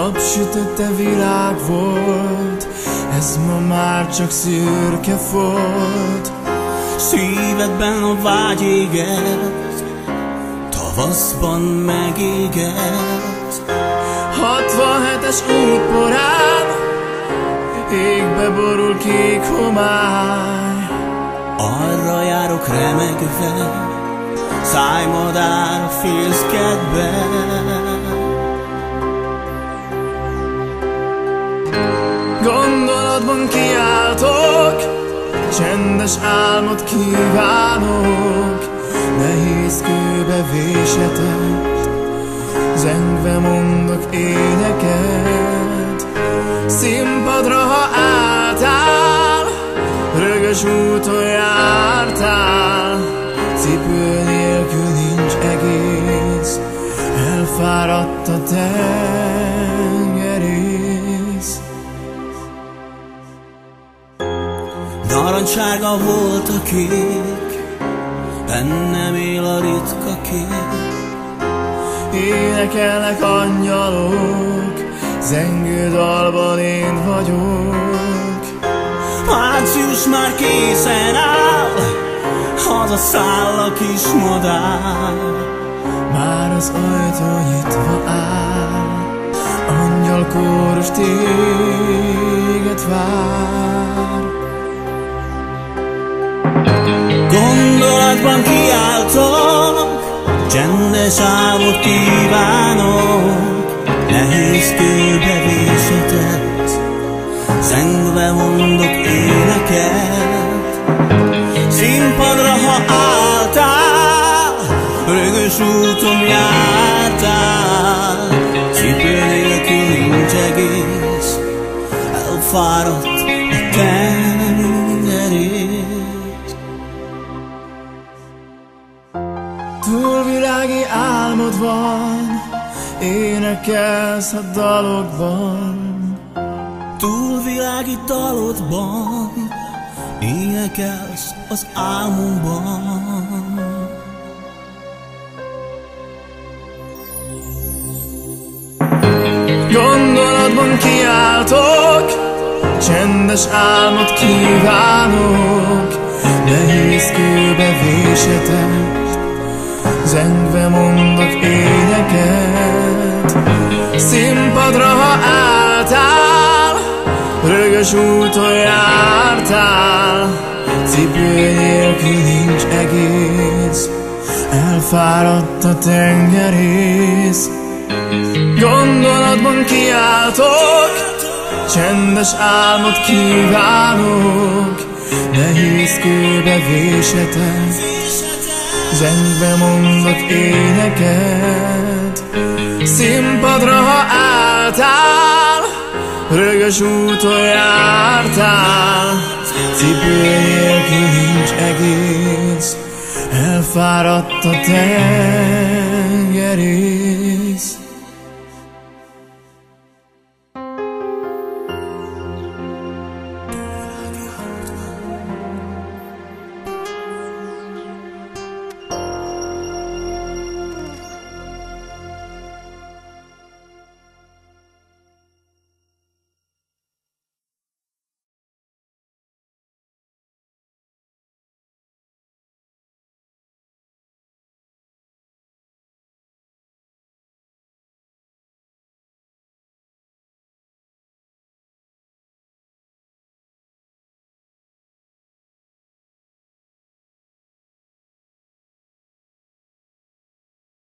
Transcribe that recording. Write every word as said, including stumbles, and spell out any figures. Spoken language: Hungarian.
napsütötte világ volt, ez ma már csak szürke folt. Szívedben a vágy éget, tavaszban megéget. Hatvanhetes útporán égbe borul kék homály. Arra járok remegve, szájmadár fészkedbe. Gondolatban kiáltok, csendes álmot kívánok. Nehéz kőbe vésetett, zengve mondok éneket. Színpadra, ha álltál, rögös úton jártál. Cipő nélkül nincs egész, elfáradt a tengerész. Narancssárga volt a kék, bennem él a ritka kép. Énekelnek angyalok, zengő dalban én vagyok. Március már készen áll, hazaszáll a kis madár. Már az ajtó nyitva áll, angyalkórus téged vár. Gondolatban kiáltok, csendes álmot kívánok. Nehéz kőbe vésetett, zengve mondok éneket. Színpadra, ha álltál, rögös úton jártál. Cipő nélkül nincs egész, elfáradt a tengerész. Túlvilági álmod van, énekelsz a dalokban. Túlvilági dalodban, énekelsz az álmomban. Gondolatban kiáltok, csendes álmot kívánok. Nehéz kőbe vésetett, zengve mondok éneket. Színpadra, ha álltál, rögös úton jártál. Cipő nélkül nincs egész, elfáradt a tengerész. Gondolatban kiáltok, csendes álmot kívánok. Nehéz kőbe vésetett, zengve mondok éneket. Színpadra, ha álltál, rögös úton jártál. Cipő nélkül nincs egész, elfáradt a tengerész.